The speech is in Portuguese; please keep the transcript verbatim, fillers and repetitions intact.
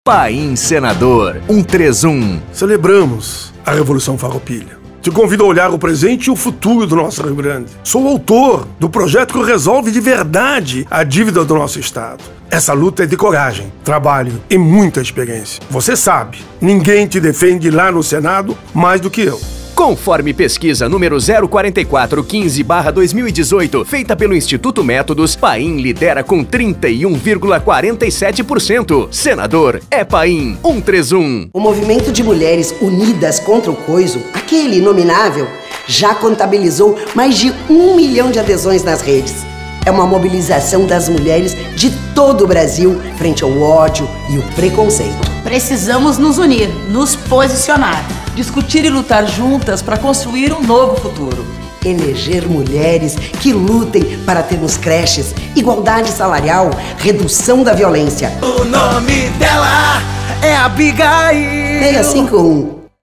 Paim Senador cento e trinta e um. Celebramos a Revolução Farroupilha. Te convido a olhar o presente e o futuro do nosso Rio Grande. Sou o autor do projeto que resolve de verdade a dívida do nosso Estado. Essa luta é de coragem, trabalho e muita experiência. Você sabe, ninguém te defende lá no Senado mais do que eu. Conforme pesquisa número zero quatro quatro um cinco barra dois mil e dezoito, feita pelo Instituto Métodos, Paim lidera com trinta e um vírgula quarenta e sete por cento. Senador é Paim cento e trinta e um. O movimento de mulheres unidas contra o coiso, aquele inominável, já contabilizou mais de um milhão de adesões nas redes. É uma mobilização das mulheres de todo o Brasil frente ao ódio e o preconceito. Precisamos nos unir, nos posicionar, discutir e lutar juntas para construir um novo futuro. Eleger mulheres que lutem para termos creches, igualdade salarial, redução da violência. O nome dela é Abigail. seiscentos e cinquenta e um.